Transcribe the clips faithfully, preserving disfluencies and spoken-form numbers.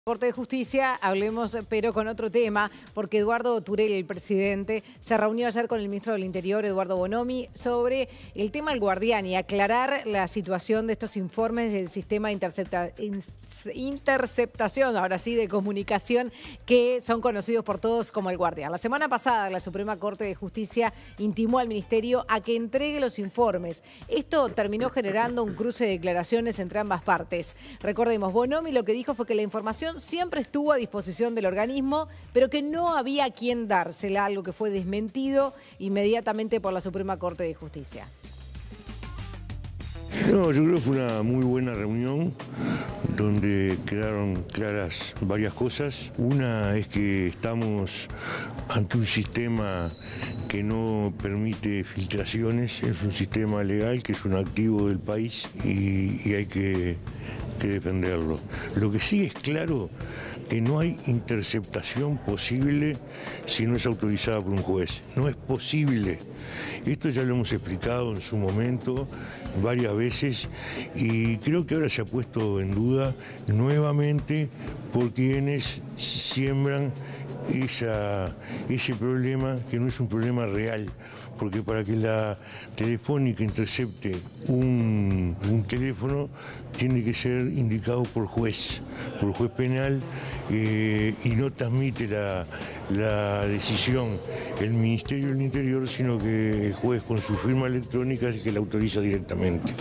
Corte de Justicia, hablemos pero con otro tema, porque Eduardo Turel, el presidente, se reunió ayer con el ministro del Interior, Eduardo Bonomi, sobre el tema del Guardián y aclarar la situación de estos informes del sistema de intercepta, interceptación, ahora sí, de comunicación, que son conocidos por todos como el Guardián. La semana pasada, la Suprema Corte de Justicia intimó al ministerio a que entregue los informes. Esto terminó generando un cruce de declaraciones entre ambas partes. Recordemos, Bonomi lo que dijo fue que la información siempre estuvo a disposición del organismo, pero que no había a quien dársela, algo que fue desmentido inmediatamente por la Suprema Corte de Justicia. No, yo creo que fue una muy buena reunión donde quedaron claras varias cosas. Una es que estamos ante un sistema que no permite filtraciones, es un sistema legal que es un activo del país y, y hay que, que defenderlo. Lo que sí es claro que no hay interceptación posible si no es autorizada por un juez. No es posible. Esto ya lo hemos explicado en su momento varias veces y creo que ahora se ha puesto en duda nuevamente por quienes siembran esa, ese problema que no es un problema real, porque para que la Telefónica intercepte un, un teléfono tiene que ser indicado por juez, por juez penal, eh, y no transmite la, la decisión el Ministerio del Interior, sino que el juez con su firma electrónica es el que la autoriza directamente.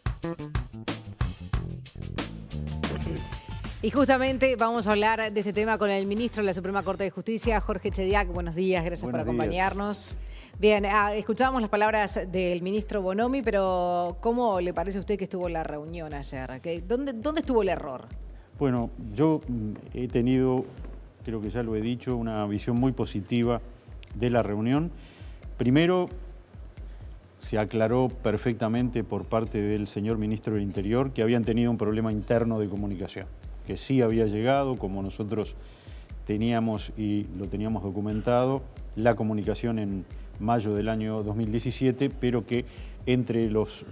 Y justamente vamos a hablar de este tema con el ministro de la Suprema Corte de Justicia, Jorge Chediak. Buenos días, gracias Buenos por acompañarnos. Días. Bien, ah, escuchábamos las palabras del ministro Bonomi, pero ¿cómo le parece a usted que estuvo la reunión ayer? ¿Qué, dónde, ¿Dónde estuvo el error? Bueno, yo he tenido, creo que ya lo he dicho, una visión muy positiva de la reunión. Primero, se aclaró perfectamente por parte del señor ministro del Interior que habían tenido un problema interno de comunicación, que sí había llegado, como nosotros teníamos y lo teníamos documentado, la comunicación en mayo del año dos mil diecisiete, pero que entre los eh,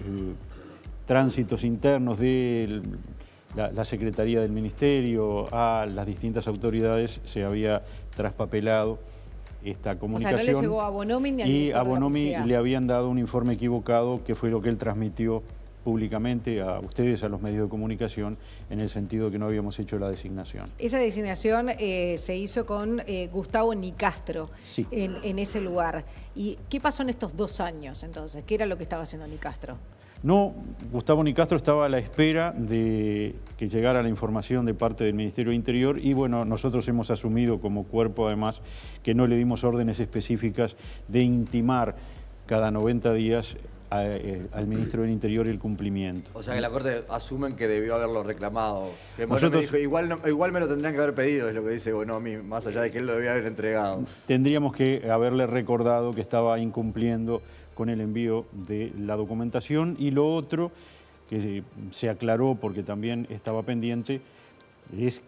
tránsitos internos de la, la Secretaría del Ministerio a las distintas autoridades se había traspapelado esta comunicación. O sea, no le llegó a Bonomi ni al Y a Bonomi le habían dado un informe equivocado, que fue lo que él transmitió públicamente a ustedes, a los medios de comunicación, en el sentido de que no habíamos hecho la designación. Esa designación eh, se hizo con eh, Gustavo Nicastro, sí, en, en ese lugar. ¿Y qué pasó en estos dos años entonces? ¿Qué era lo que estaba haciendo Nicastro? No, Gustavo Nicastro estaba a la espera de que llegara la información de parte del Ministerio del Interior y bueno, nosotros hemos asumido como cuerpo además que no le dimos órdenes específicas de intimar cada noventa días a, eh, al Ministro del Interior el cumplimiento. O sea que la Corte asumen que debió haberlo reclamado. Que Nosotros, dijo, igual, no, igual me lo tendrían que haber pedido, es lo que dice Bonomi, más allá de que él lo debía haber entregado. Tendríamos que haberle recordado que estaba incumpliendo con el envío de la documentación. Y lo otro que se aclaró, porque también estaba pendiente, es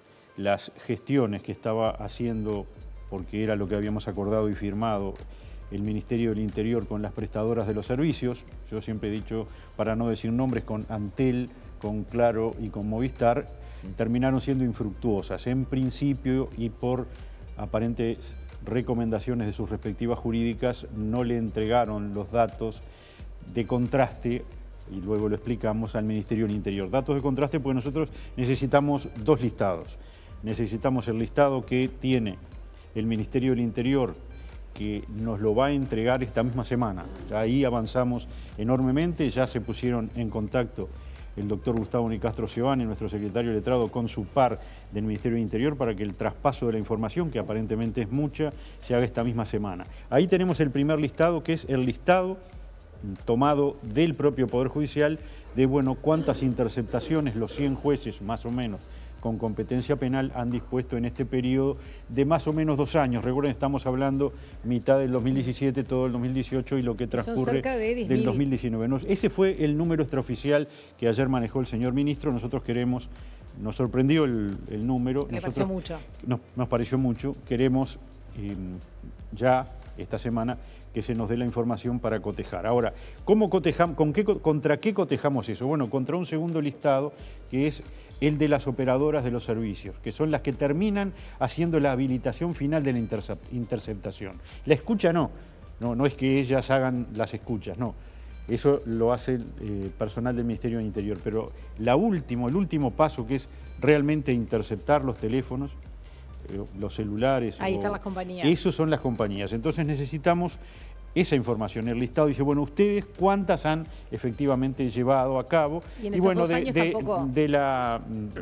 las gestiones que estaba haciendo, porque era lo que habíamos acordado y firmado, el Ministerio del Interior con las prestadoras de los servicios. Yo siempre he dicho, para no decir nombres, con Antel, con Claro y con Movistar, terminaron siendo infructuosas en principio y por aparentes recomendaciones de sus respectivas jurídicas no le entregaron los datos de contraste, y luego lo explicamos, al Ministerio del Interior. Datos de contraste porque nosotros necesitamos dos listados. Necesitamos el listado que tiene el Ministerio del Interior, que nos lo va a entregar esta misma semana. Ya ahí avanzamos enormemente, ya se pusieron en contacto el doctor Gustavo Nicastro Giovanni, nuestro secretario letrado, con su par del Ministerio del Interior para que el traspaso de la información, que aparentemente es mucha, se haga esta misma semana. Ahí tenemos el primer listado, que es el listado tomado del propio Poder Judicial de, bueno, cuántas interceptaciones los cien jueces, más o menos, con competencia penal han dispuesto en este periodo de más o menos dos años. Recuerden, estamos hablando mitad del dos mil diecisiete, todo el dos mil dieciocho y lo que transcurre del dos mil diecinueve. Nos, ese fue el número extraoficial que ayer manejó el señor ministro. Nosotros queremos, nos sorprendió el, el número. Me Nosotros, pareció mucho. Nos, nos pareció mucho. Queremos eh, ya esta semana que se nos dé la información para cotejar. Ahora, ¿cómo cotejamos, con qué, ¿contra qué cotejamos eso? Bueno, contra un segundo listado que es el de las operadoras de los servicios, que son las que terminan haciendo la habilitación final de la interceptación. La escucha no, no, no es que ellas hagan las escuchas, no. Eso lo hace el eh, personal del Ministerio del Interior, pero la último, el último paso, que es realmente interceptar los teléfonos, eh, los celulares. Ahí o, están las compañías. Esos son las compañías. Entonces necesitamos esa información. El listado dice, bueno, ustedes cuántas han efectivamente llevado a cabo. Y, en y estos bueno, dos de, años de, tampoco... de, la,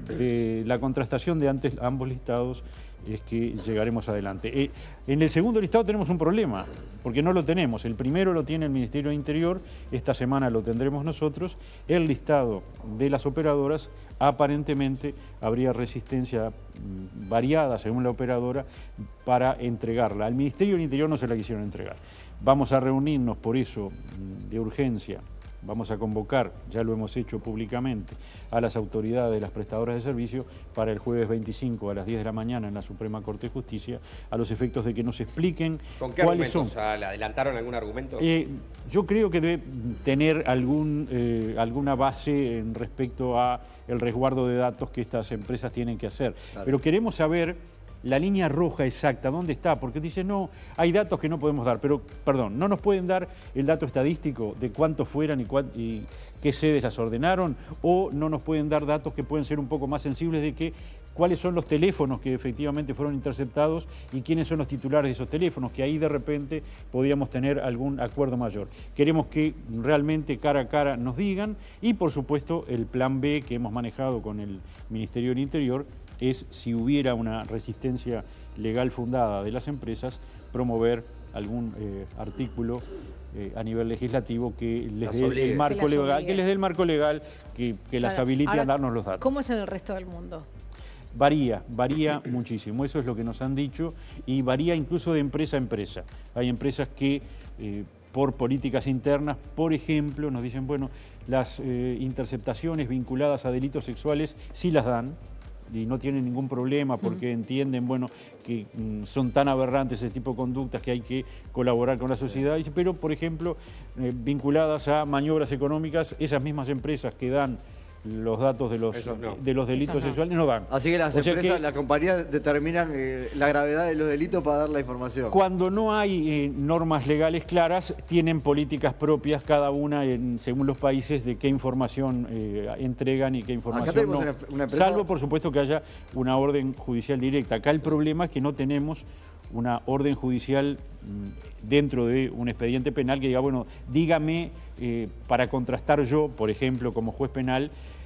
de la contrastación de antes, ambos listados es que llegaremos adelante. Eh, en el segundo listado tenemos un problema, porque no lo tenemos. El primero lo tiene el Ministerio de Interior, esta semana lo tendremos nosotros. El listado de las operadoras, aparentemente habría resistencia mmm, variada según la operadora para entregarla. Al Ministerio del Interior no se la quisieron entregar. Vamos a reunirnos por eso mmm, de urgencia. Vamos a convocar, ya lo hemos hecho públicamente, a las autoridades de las prestadoras de servicio para el jueves veinticinco a las diez de la mañana en la Suprema Corte de Justicia, a los efectos de que nos expliquen ¿Con qué cuáles argumentos? son. ¿Le adelantaron algún argumento? Eh, yo creo que debe tener algún, eh, alguna base en respecto a el resguardo de datos que estas empresas tienen que hacer. Claro. Pero queremos saber la línea roja exacta, ¿dónde está? Porque dice, no, hay datos que no podemos dar, pero, perdón, no nos pueden dar el dato estadístico de cuántos fueran y, cuán, y qué sedes las ordenaron, o no nos pueden dar datos que pueden ser un poco más sensibles de que cuáles son los teléfonos que efectivamente fueron interceptados y quiénes son los titulares de esos teléfonos, que ahí de repente podíamos tener algún acuerdo mayor. Queremos que realmente cara a cara nos digan y, por supuesto, el plan B que hemos manejado con el Ministerio del Interior es, si hubiera una resistencia legal fundada de las empresas, promover algún eh, artículo eh, a nivel legislativo que les dé el marco que legal, que les dé el marco legal que, que las claro. habilite Ahora, a darnos los datos. ¿Cómo es en el resto del mundo? Varía, varía muchísimo, eso es lo que nos han dicho, y varía incluso de empresa a empresa. Hay empresas que eh, por políticas internas, por ejemplo, nos dicen, bueno, las eh, interceptaciones vinculadas a delitos sexuales sí las dan, y no tienen ningún problema porque uh-huh. entienden, bueno, que mm, son tan aberrantes ese tipo de conductas que hay que colaborar con la sociedad, sí. Pero, por ejemplo, eh, vinculadas a maniobras económicas, esas mismas empresas que dan los datos de los, no. de los delitos no. sexuales no dan. Así que las o sea empresas, que, las compañías determinan eh, la gravedad de los delitos para dar la información. Cuando no hay eh, normas legales claras, tienen políticas propias cada una en, según los países de qué información eh, entregan y qué información no. Una, una empresa... Salvo, por supuesto, que haya una orden judicial directa. Acá el problema es que no tenemos una orden judicial mmm, dentro de un expediente penal que diga, bueno, dígame, eh, para contrastar yo, por ejemplo, como juez penal,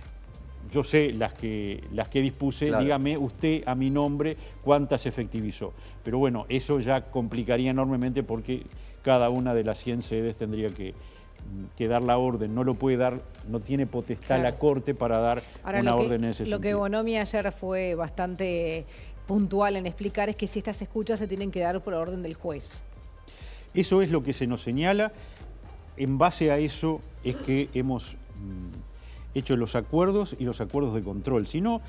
yo sé las que, las que dispuse, claro. Dígame usted a mi nombre cuántas efectivizó. Pero bueno, eso ya complicaría enormemente porque cada una de las cien sedes tendría que, que dar la orden. No lo puede dar, no tiene potestad claro. La Corte para dar Ahora, una que, orden en ese lo sentido. Lo que Bonomi ayer fue bastante puntual en explicar es que si estas escuchas se tienen que dar por orden del juez. Eso es lo que se nos señala. En base a eso es que hemos mmm, hecho los acuerdos y los acuerdos de control. Si no,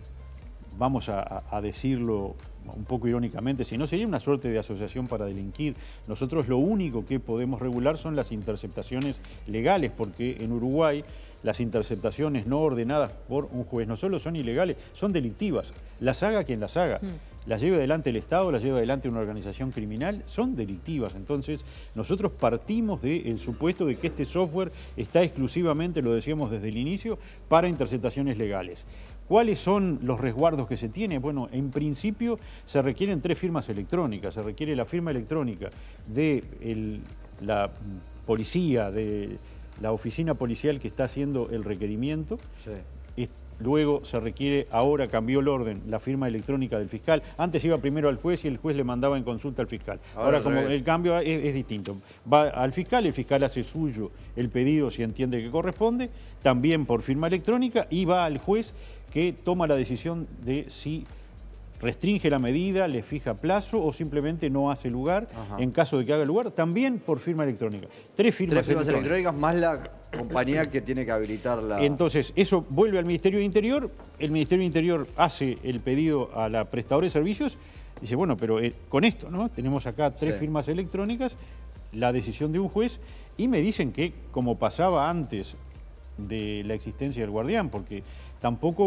vamos a, a decirlo un poco irónicamente, si no sería una suerte de asociación para delinquir. Nosotros lo único que podemos regular son las interceptaciones legales, porque en Uruguay las interceptaciones no ordenadas por un juez no solo son ilegales, son delictivas. Las haga quien las haga. Mm. Las lleve adelante el Estado, las lleve adelante una organización criminal, son delictivas. Entonces, nosotros partimos del supuesto de que este software está exclusivamente, lo decíamos desde el inicio, para interceptaciones legales. ¿Cuáles son los resguardos que se tiene? Bueno, en principio se requieren tres firmas electrónicas. Se requiere la firma electrónica de el, la policía, de la oficina policial que está haciendo el requerimiento. Sí. Luego se requiere, ahora cambió el orden, la firma electrónica del fiscal. Antes iba primero al juez y el juez le mandaba en consulta al fiscal. Ahora, ahora como el cambio es, es distinto. Va al fiscal, el fiscal hace suyo el pedido si entiende que corresponde, también por firma electrónica, y va al juez que toma la decisión de si restringe la medida, le fija plazo o simplemente no hace lugar. Ajá. En caso de que haga lugar, también por firma electrónica. Tres firmas, Tres firmas electrónicas. electrónicas más la compañía que tiene que habilitarla. Entonces, eso vuelve al Ministerio de Interior, el Ministerio de Interior hace el pedido a la prestadora de servicios, dice, bueno, pero eh, con esto, ¿no? Tenemos acá tres sí. firmas electrónicas, la decisión de un juez, y me dicen que, como pasaba antes de la existencia del guardián, porque tampoco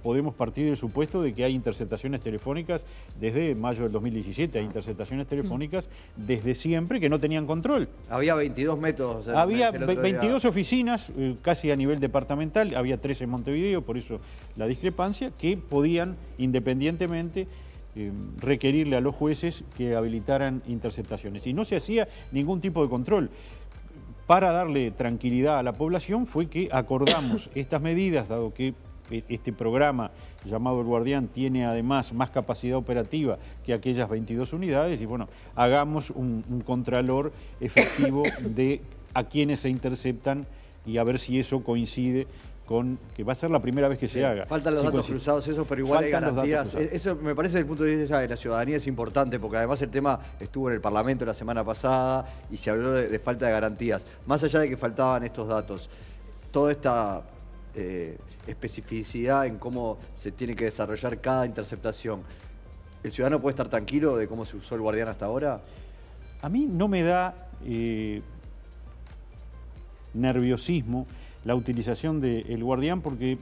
podemos partir del supuesto de que hay interceptaciones telefónicas desde mayo del dos mil diecisiete, hay interceptaciones telefónicas desde siempre que no tenían control. Había veintidós métodos. Había veintidós oficinas, eh, casi a nivel departamental, había tres en Montevideo, por eso la discrepancia, que podían independientemente eh, requerirle a los jueces que habilitaran interceptaciones. Y no se hacía ningún tipo de control. Para darle tranquilidad a la población fue que acordamos estas medidas, dado que este programa llamado El Guardián tiene además más capacidad operativa que aquellas veintidós unidades, y bueno, hagamos un, un contralor efectivo de a quienes se interceptan y a ver si eso coincide con que va a ser la primera vez que se sí, haga. Faltan los sí, datos cruzados, eso, pero igual hay garantías. Eso me parece desde el punto de vista de la ciudadanía es importante, porque además el tema estuvo en el Parlamento la semana pasada y se habló de, de falta de garantías. Más allá de que faltaban estos datos, toda esta eh, especificidad en cómo se tiene que desarrollar cada interceptación, ¿el ciudadano puede estar tranquilo de cómo se usó el Guardián hasta ahora? A mí no me da eh, nerviosismo la utilización del Guardián, porque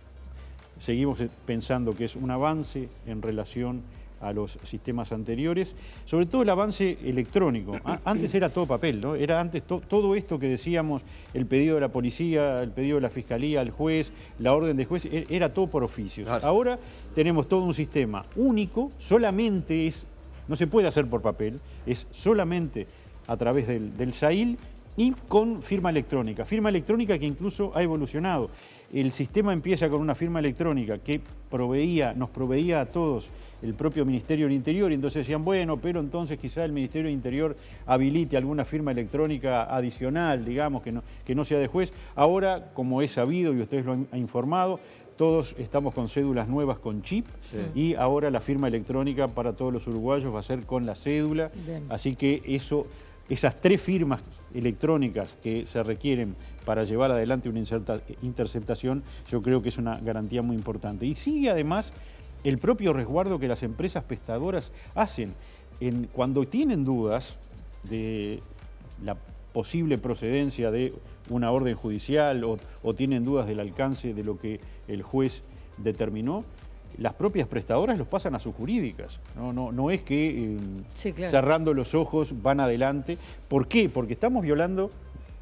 seguimos pensando que es un avance en relación a los sistemas anteriores, sobre todo el avance electrónico. Antes era todo papel, ¿no? Era antes to todo esto que decíamos, el pedido de la policía, el pedido de la fiscalía, el juez, la orden de juez, era todo por oficios. Claro. Ahora tenemos todo un sistema único, solamente es, no se puede hacer por papel, es solamente a través del, del S A I L, y con firma electrónica. Firma electrónica que incluso ha evolucionado. El sistema empieza con una firma electrónica que proveía, nos proveía a todos el propio Ministerio del Interior, y entonces decían, bueno, pero entonces quizá el Ministerio del Interior habilite alguna firma electrónica adicional, digamos, que no, que no sea de juez. Ahora, como es sabido y ustedes lo han informado, todos estamos con cédulas nuevas con chip, sí. Y ahora la firma electrónica para todos los uruguayos va a ser con la cédula. Bien. Así que eso, esas tres firmas electrónicas que se requieren para llevar adelante una interceptación, yo creo que es una garantía muy importante. Y sigue además el propio resguardo que las empresas prestadoras hacen. En, cuando tienen dudas de la posible procedencia de una orden judicial o, o tienen dudas del alcance de lo que el juez determinó, las propias prestadoras los pasan a sus jurídicas. No, no, no es que eh, sí, claro. cerrando los ojos van adelante. ¿Por qué? Porque estamos violando,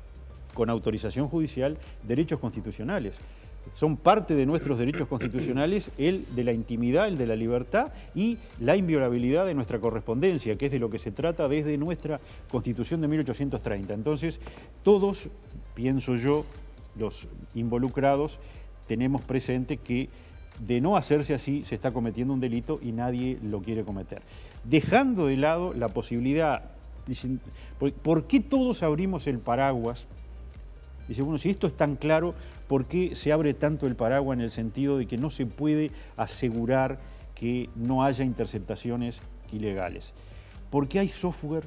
con autorización judicial, derechos constitucionales. Son parte de nuestros derechos constitucionales el de la intimidad, el de la libertad y la inviolabilidad de nuestra correspondencia, que es de lo que se trata desde nuestra Constitución de mil ochocientos treinta. Entonces, todos, pienso yo, los involucrados, tenemos presente que de no hacerse así se está cometiendo un delito y nadie lo quiere cometer. Dejando de lado la posibilidad, dicen, ¿por qué todos abrimos el paraguas? Dice, bueno, si esto es tan claro, ¿por qué se abre tanto el paraguas en el sentido de que no se puede asegurar que no haya interceptaciones ilegales? Porque hay software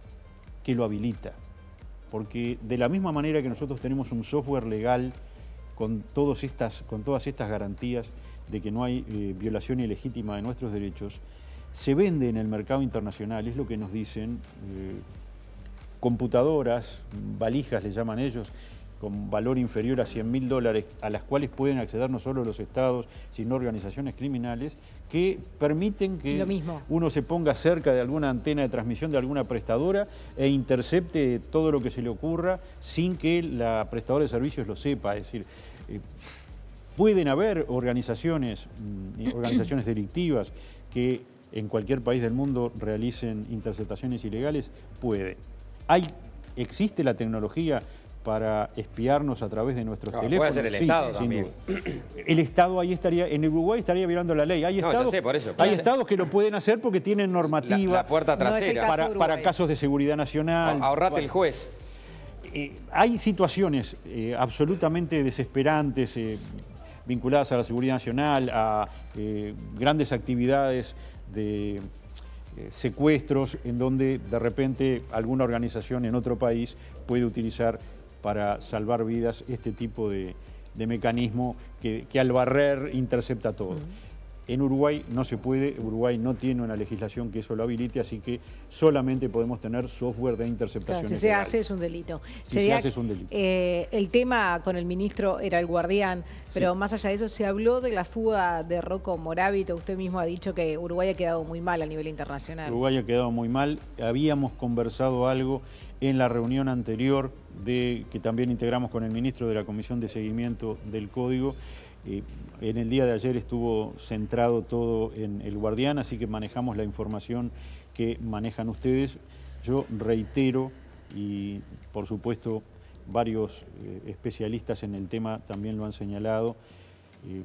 que lo habilita. Porque de la misma manera que nosotros tenemos un software legal con, todos estas, con todas estas garantías de que no hay eh, violación ilegítima de nuestros derechos, se vende en el mercado internacional, es lo que nos dicen, eh, computadoras, valijas le llaman ellos, con valor inferior a cien mil dólares, a las cuales pueden acceder no solo los estados, sino organizaciones criminales, que permiten que uno se ponga cerca de alguna antena de transmisión de alguna prestadora e intercepte todo lo que se le ocurra sin que la prestadora de servicios lo sepa. Es decir, eh, pueden haber organizaciones, organizaciones delictivas que en cualquier país del mundo realicen interceptaciones ilegales, puede. Hay, existe la tecnología para espiarnos a través de nuestros no, teléfonos. Puede ser el sí, Estado también. El Estado ahí estaría, en Uruguay estaría violando la ley. Hay no, estados, sé, por eso, hay estados que lo pueden hacer porque tienen normativa. La, la puerta trasera. No para, para casos de seguridad nacional. Ahorrate para, el juez. Eh, hay situaciones eh, absolutamente desesperantes, eh, vinculadas a la seguridad nacional, a eh, grandes actividades de eh, secuestros, en donde de repente alguna organización en otro país puede utilizar para salvar vidas este tipo de, de mecanismo que, que al barrer intercepta todo. Uh-huh. En Uruguay no se puede, Uruguay no tiene una legislación que eso lo habilite, así que solamente podemos tener software de interceptación. Claro, si se hace es un delito. Si Sería, se hace es un delito. Eh, el tema con el ministro era el Guardián, pero sí. Más allá de eso, se habló de la fuga de Rocco Moravito. Usted mismo ha dicho que Uruguay ha quedado muy mal a nivel internacional. Uruguay ha quedado muy mal. Habíamos conversado algo en la reunión anterior de, que también integramos con el ministro de la Comisión de Seguimiento del Código. Eh, en el día de ayer estuvo centrado todo en el Guardián, así que manejamos la información que manejan ustedes. Yo reitero, y por supuesto varios eh, especialistas en el tema también lo han señalado, eh,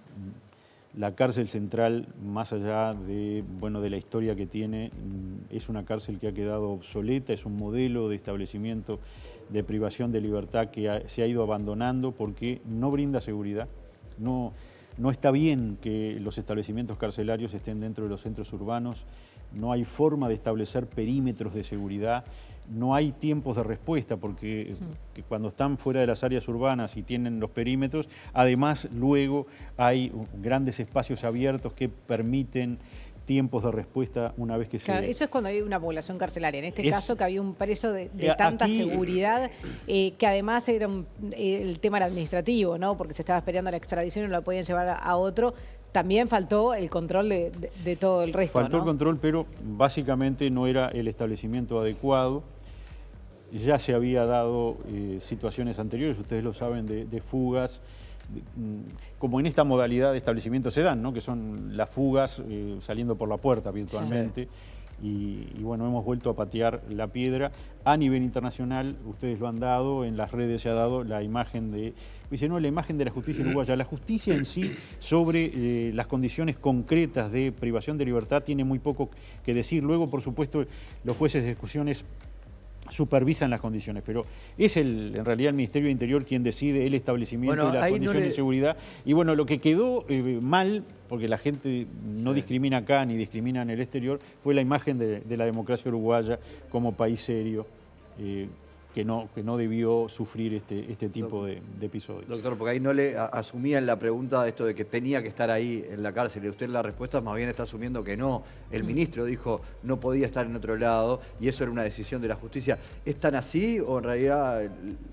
la cárcel central, más allá de, bueno, de la historia que tiene, es una cárcel que ha quedado obsoleta, es un modelo de establecimiento de privación de libertad que ha, se ha ido abandonando porque no brinda seguridad. No, no está bien que los establecimientos carcelarios estén dentro de los centros urbanos, no hay forma de establecer perímetros de seguridad, no hay tiempos de respuesta porque que cuando están fuera de las áreas urbanas y tienen los perímetros, además luego hay grandes espacios abiertos que permiten tiempos de respuesta una vez que se... Claro, eso es cuando hay una población carcelaria. En este es, caso que había un preso de, de tanta aquí, seguridad, eh, que además era un, eh, el tema era administrativo, ¿no? Porque se estaba esperando la extradición y no la podían llevar a, a otro. También faltó el control de, de, de todo el resto, Faltó ¿no? el control, pero básicamente no era el establecimiento adecuado. Ya se había dado eh, situaciones anteriores, ustedes lo saben, de, de fugas, como en esta modalidad de establecimiento se dan, ¿no? Que son las fugas eh, saliendo por la puerta virtualmente. Sí. Y, y bueno, hemos vuelto a patear la piedra. A nivel internacional, ustedes lo han dado, en las redes se ha dado la imagen de, dice, no, la imagen de la justicia uruguaya. La justicia en sí sobre eh, las condiciones concretas de privación de libertad tiene muy poco que decir. Luego, por supuesto, los jueces de ejecuciones supervisan las condiciones, pero es el, en realidad el Ministerio de Interior quien decide el establecimiento bueno, y las condiciones no le... de seguridad. Y bueno, lo que quedó eh, mal, porque la gente no sí. discrimina acá ni discrimina en el exterior, fue la imagen de, de la democracia uruguaya como país serio, eh, que no, que no debió sufrir este, este tipo de, de episodios. Doctor, porque ahí no le asumían la pregunta de esto de que tenía que estar ahí en la cárcel, y usted la respuesta más bien está asumiendo que no. El ministro dijo no podía estar en otro lado y eso era una decisión de la justicia. ¿Es tan así o en realidad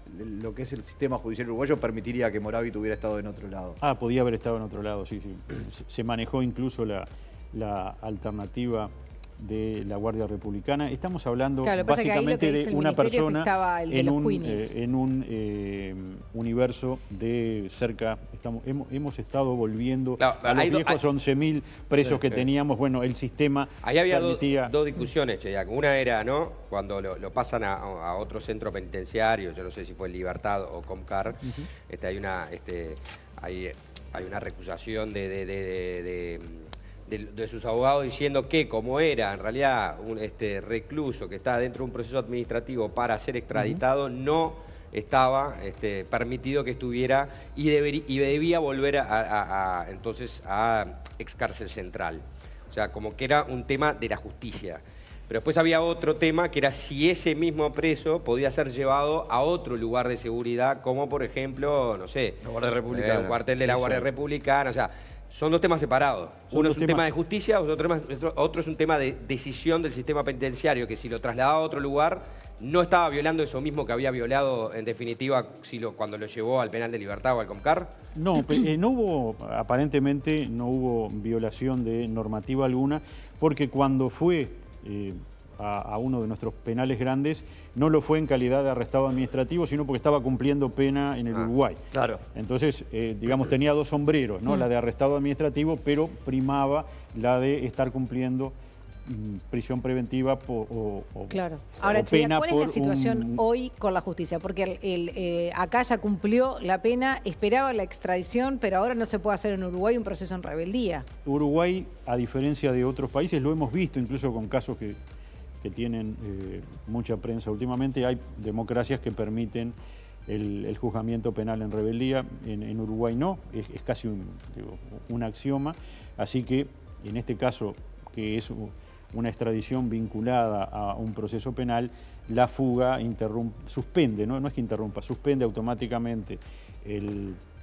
lo que es el sistema judicial uruguayo permitiría que Moravito hubiera estado en otro lado? Ah, podía haber estado en otro lado, sí, sí. Se manejó incluso la, la alternativa de la Guardia Republicana. Estamos hablando claro, básicamente de una persona de en, un, eh, en un eh, universo de cerca, estamos, hemos, hemos estado volviendo claro, a los viejos once mil presos sí, que sí. teníamos. Bueno, el sistema ahí había permitía... do, dos discusiones, Cheyac. Una era, ¿no?, cuando lo, lo pasan a, a otro centro penitenciario, yo no sé si fue Libertad o Comcar, uh-huh. este, hay, una, este, hay, hay una recusación de... de, de, de, de De, de sus abogados diciendo que como era en realidad un este, recluso que está dentro de un proceso administrativo para ser extraditado, uh-huh. no estaba este, permitido que estuviera y, debería, y debía volver a, a, a, entonces a excárcel central. O sea, como que era un tema de la justicia. Pero después había otro tema que era si ese mismo preso podía ser llevado a otro lugar de seguridad, como por ejemplo, no sé, la Guardia Republicana. Eh, un cuartel de la Guardia Eso. Republicana, o sea, son dos temas separados. Son Uno es un temas... tema de justicia, otro, tema, otro es un tema de decisión del sistema penitenciario, que si lo trasladaba a otro lugar, no estaba violando eso mismo que había violado, en definitiva, si lo, cuando lo llevó al penal de Libertad o al Comcar. No, eh, no hubo, aparentemente, no hubo violación de normativa alguna, porque cuando fue... Eh, A, a uno de nuestros penales grandes, no lo fue en calidad de arrestado administrativo, sino porque estaba cumpliendo pena en el ah, Uruguay. Claro. Entonces, eh, digamos, tenía dos sombreros, ¿no? Mm. La de arrestado administrativo, pero primaba la de estar cumpliendo mm, prisión preventiva por, o, o, claro. Ahora, o pena ¿cuál por es la situación un... hoy con la justicia? Porque el, el, eh, acá ya cumplió la pena, esperaba la extradición, pero ahora no se puede hacer en Uruguay un proceso en rebeldía. Uruguay, a diferencia de otros países, lo hemos visto incluso con casos que... que tienen eh, mucha prensa últimamente, hay democracias que permiten el, el juzgamiento penal en rebeldía, en, en Uruguay no, es, es casi un, digo, un axioma, así que en este caso, que es una extradición vinculada a un proceso penal, la fuga suspende, ¿no? no es que interrumpa, suspende automáticamente el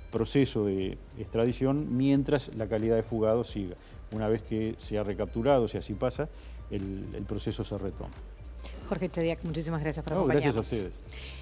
proceso de extradición mientras la calidad de fugado siga. Una vez que se ha recapturado, si así pasa, el, el proceso se retoma. Jorge Chediak, muchísimas gracias por No, acompañarnos. Gracias a ustedes.